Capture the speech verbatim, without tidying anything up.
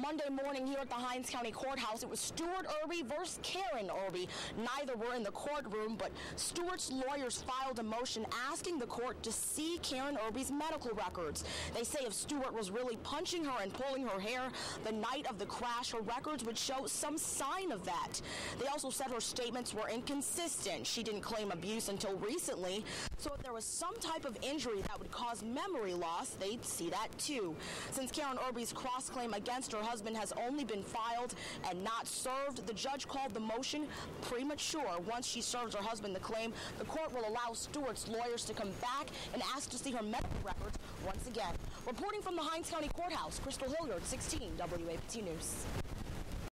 Monday morning here at the Hinds County Courthouse, it was Stuart Irby versus Karen Irby. Neither were in the courtroom, but Stuart's lawyers filed a motion asking the court to see Karen Irby's medical records. They say if Stuart was really punching her and pulling her hair the night of the crash, her records would show some sign of that. They also said her statements were inconsistent. She didn't claim abuse until recently, so if there was some type of injury that would cause memory loss, they'd see that too. Since Karen Irby's cross-claim against her husband has only been filed and not served, the judge called the motion premature. Once she serves her husband the claim, the court will allow Stuart's lawyers to come back and ask to see her medical records once again. Reporting from the Hinds County Courthouse, Crystal Hilliard, sixteen W A P T News.